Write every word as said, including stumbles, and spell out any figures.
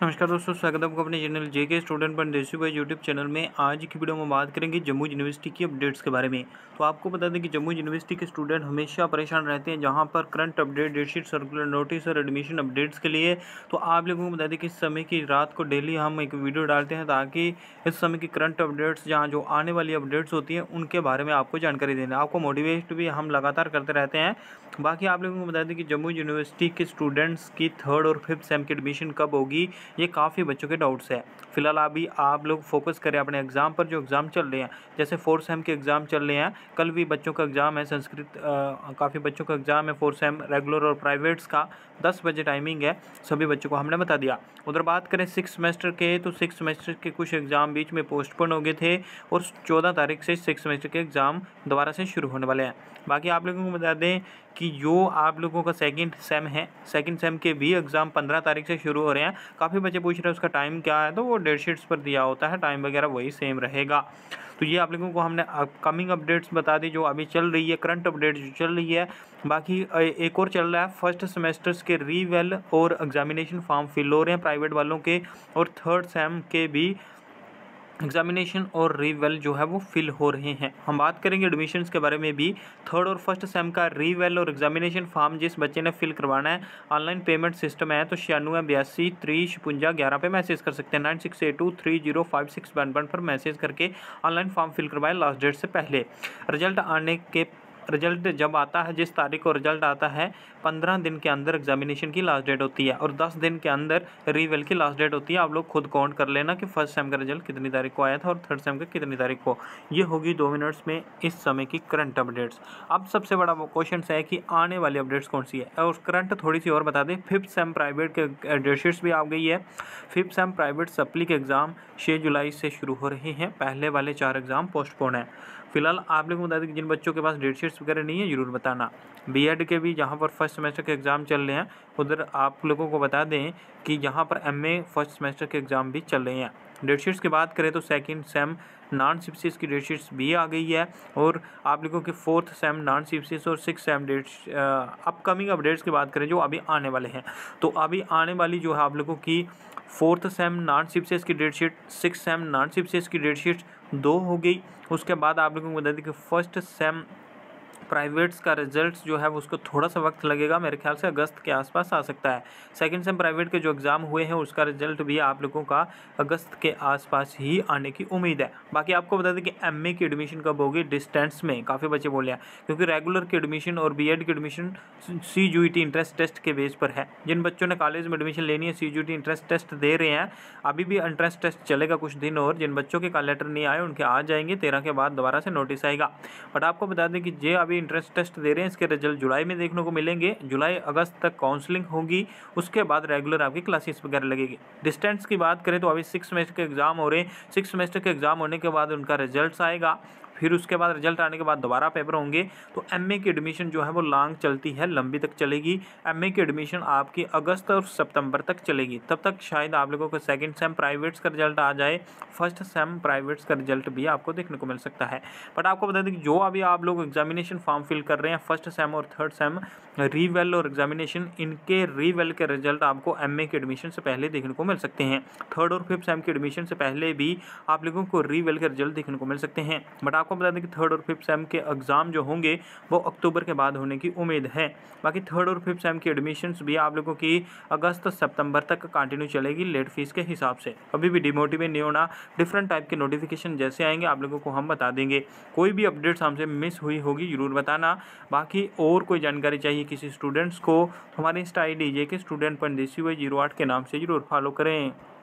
नमस्कार दोस्तों, स्वागत है आपका अपने चैनल जेके स्टूडेंट पर देसी भाई यूट्यूब चैनल में। आज की वीडियो में बात करेंगे जम्मू यूनिवर्सिटी की अपडेट्स के बारे में। तो आपको बता दें कि जम्मू यूनिवर्सिटी के स्टूडेंट हमेशा परेशान रहते हैं जहां पर current update, date sheet, circular notice और एडमिशन अपडेट्स के लिए। तो आप लोगों को बता दें कि इस समय की रात को डेली हम एक वीडियो डालते हैं ताकि इस समय की करंट अपडेट्स, जहाँ जो आने वाली अपडेट्स होती हैं उनके बारे में आपको जानकारी देना, आपको मोटिवेट भी हम लगातार करते रहते हैं। बाकी आप लोगों को बता दें कि जम्मू यूनिवर्सिटी के स्टूडेंट्स की थर्ड और फिफ्थ सेम की एडमिशन कब होगी, ये काफ़ी बच्चों के डाउट्स है। फिलहाल अभी आप लोग फोकस करें अपने एग्ज़ाम पर। जो एग्ज़ाम चल रहे हैं, जैसे फोर्थ सेम के एग्ज़ाम चल रहे हैं, कल भी बच्चों का एग्ज़ाम है संस्कृत, काफ़ी बच्चों का एग्ज़ाम है फोर्थ सेम रेगुलर और प्राइवेट्स का। दस बजे टाइमिंग है, सभी बच्चों को हमने बता दिया। उधर बात करें सिक्स सेमेस्टर के, तो सिक्स सेमेस्टर के कुछ एग्ज़ाम बीच में पोस्टपोन हो गए थे और चौदह तारीख से सिक्स सेमेस्टर के एग्ज़ाम दोबारा से शुरू होने वाले हैं। बाकी आप लोगों को बता दें कि जो आप लोगों का सेकंड सेम है, सेकंड सेम के भी एग्ज़ाम पंद्रह तारीख से शुरू हो रहे हैं। काफ़ी बच्चे पूछ रहे हैं उसका टाइम क्या है, तो वो डेट शीट्स पर दिया होता है, टाइम वगैरह वही सेम रहेगा। तो ये आप लोगों को हमने अपकमिंग अपडेट्स बता दी जो अभी चल रही है, करंट अपडेट जो चल रही है। बाकी एक और चल रहा है, फर्स्ट सेमेस्टर्स के रीवेल और एग्जामिनेशन फॉर्म फिल हो रहे हैं प्राइवेट वालों के, और थर्ड सेम के भी एग्जामिनेशन और रीवेल जो है वो फिल हो रहे हैं। हम बात करेंगे एडमिशन्स के बारे में भी। थर्ड और फर्स्ट सेम का रीवेल और एग्जामिनेशन फॉर्म जिस बच्चे ने फिल करवाना है, ऑनलाइन पेमेंट सिस्टम है, तो छियानवे बयासी त्रीस छपुंजा ग्यारह पे मैसेज कर सकते हैं। Nine six eight two three zero five six one one पर मैसेज करके ऑनलाइन फॉर्म फिल करवाएं लास्ट डेट से पहले। रिजल्ट आने के रिजल्ट जब आता है, जिस तारीख को रिजल्ट आता है, पंद्रह दिन के अंदर एग्जामिनेशन की लास्ट डेट होती है और दस दिन के अंदर रीवेल की लास्ट डेट होती है। आप लोग खुद काउंट कर लेना कि फर्स्ट सेम का रिजल्ट कितनी तारीख को आया था और थर्ड सेम का कितनी तारीख को। ये होगी दो मिनट्स में इस समय की करंट अपडेट्स। अब सबसे बड़ा क्वेश्चन है कि आने वाली अपडेट्स कौन सी है, और करंट थोड़ी सी और बता दें। फिफ्थ सेम प्राइवेट के डेटशीट्स भी आ गई है। फिफ्थ सेम प्राइवेट सप्ली के एग्ज़ाम छः जुलाई से शुरू हो रहे हैं। पहले वाले चार एग्ज़ाम पोस्टपोन है। फिलहाल आप लोगों को बता दें कि जिन बच्चों के पास डेटशीट्स वगैरह नहीं है ज़रूर बताना। बीएड के भी जहाँ पर फर्स्ट सेमेस्टर के एग्ज़ाम चल रहे हैं, उधर आप लोगों को बता दें कि यहाँ पर एमए फर्स्ट सेमेस्टर के एग्ज़ाम भी चल रहे हैं। डेटशीट्स की बात करें तो सेकंड सेम नॉन सीपीसीएस की डेटशीट्स भी आ गई है, और आप लोगों के फोर्थ सेम नॉन सीपीसीएस और six sem dates upcoming updates की बात करें जो अभी आने वाले हैं, तो अभी आने वाली जो है आप लोगों की फोर्थ सेम नॉन सीपीसीएस की date sheet, six sem non CPCS की डेटशीट दो हो गई। उसके बाद आप लोगों को बता दें कि फर्स्ट सेम प्राइवेट्स का रिजल्ट जो है उसको थोड़ा सा वक्त लगेगा, मेरे ख्याल से अगस्त के आसपास आ सकता है। सेकंड सेम प्राइवेट के जो एग्ज़ाम हुए हैं उसका रिजल्ट भी आप लोगों का अगस्त के आसपास ही आने की उम्मीद है। बाकी आपको बता दें कि एमए की एडमिशन कब होगी डिस्टेंस में, काफ़ी बच्चे बोले हैं, क्योंकि रेगुलर की एडमिशन और बीएड की एडमिशन सीयूईटी इंट्रेंस टेस्ट के बेस पर है। जिन बच्चों ने कॉलेज में एडमिशन लेनी है, सीयूईटी इंट्रेंस टेस्ट दे रहे हैं, अभी भी इंट्रेंस टेस्ट चलेगा कुछ दिन, और जिन बच्चों के कॉल लेटर नहीं आए उनके आ जाएंगे, तेरह के बाद दोबारा से नोटिस आएगा। बट आपको बता दें कि जे अभी इंट्रेंस टेस्ट दे रहे हैं, इसके रिजल्ट जुलाई में देखने को मिलेंगे। जुलाई अगस्त तक काउंसलिंग होगी, उसके बाद रेगुलर आपकी क्लासेस वगैरह लगेगी। डिस्टेंस की बात करें तो अभी सिक्स सेमेस्टर के एग्जाम हो रहे हैं। सिक्स सेमेस्टर के एग्जाम होने के बाद उनका रिजल्ट आएगा, फिर उसके बाद रिजल्ट आने के बाद दोबारा पेपर होंगे। तो एमए की एडमिशन जो है वो लॉन्ग चलती है, लंबी तक चलेगी। एमए की एडमिशन आपकी अगस्त और सितंबर तक चलेगी। तब तक शायद आप लोगों को सेकंड सेम प्राइवेट्स का रिजल्ट आ जाए, फर्स्ट सेम प्राइवेट्स का रिजल्ट भी आपको देखने को मिल सकता है। बट आपको बता दें कि जो अभी आप लोग एग्जामिनेशन फॉर्म फिल कर रहे हैं, फर्स्ट सेम और थर्ड सेम रीवेल और एग्जामिनेशन, इनके रीवेल के रिजल्ट आपको एमए के एडमिशन से पहले देखने को मिल सकते हैं। थर्ड और फिफ्थ सेम के एडमिशन से पहले भी आप लोगों को रीवेल के रिजल्ट देखने को मिल सकते हैं। बट आपको बता दें कि थर्ड और फिफ्थ सेम के एग्ज़ाम जो होंगे वो अक्टूबर के बाद होने की उम्मीद है। बाकी थर्ड और फिफ्थ सेम की एडमिशन्स भी आप लोगों की अगस्त सितंबर तक कंटिन्यू चलेगी लेट फीस के हिसाब से। अभी भी डिमोटिवेट नहीं होना, डिफरेंट टाइप के नोटिफिकेशन जैसे आएंगे आप लोगों को हम बता देंगे। कोई भी अपडेट्स हमसे मिस हुई होगी ज़रूर बताना। बाकी और कोई जानकारी चाहिए किसी स्टूडेंट्स को, हमारे इंस्टा आई डी जे के स्टूडेंट पंडित जीरो आठ के नाम से ज़रूर फॉलो करें।